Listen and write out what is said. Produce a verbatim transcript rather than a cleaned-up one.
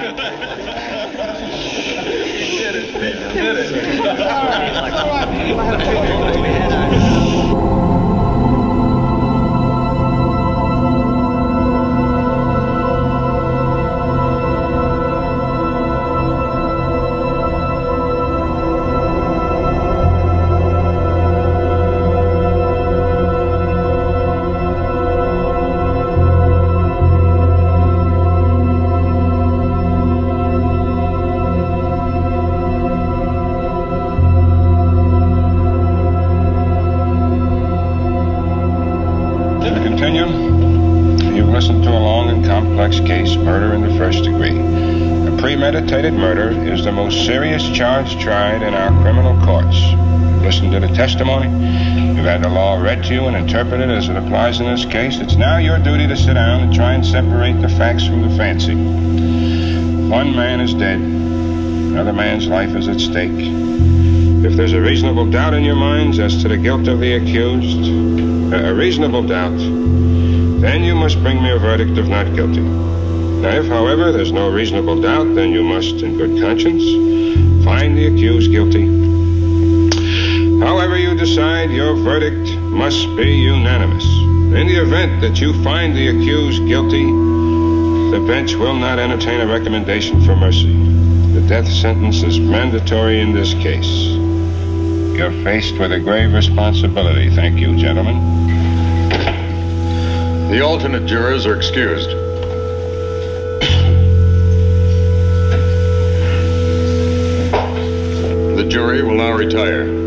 did it. He did it. Case, murder in the first degree. A premeditated murder is the most serious charge tried in our criminal courts. You've listened to the testimony. You've had the law read to you and interpreted as it applies in this case. It's now your duty to sit down and try and separate the facts from the fancy. One man is dead. Another man's life is at stake. If there's a reasonable doubt in your minds as to the guilt of the accused, a reasonable doubt, then you must bring me a verdict of not guilty. Now, if, however, there's no reasonable doubt, then you must, in good conscience, find the accused guilty. However you decide, your verdict must be unanimous. In the event that you find the accused guilty, the bench will not entertain a recommendation for mercy. The death sentence is mandatory in this case. You're faced with a grave responsibility. Thank you, gentlemen. The alternate jurors are excused. The jury will now retire.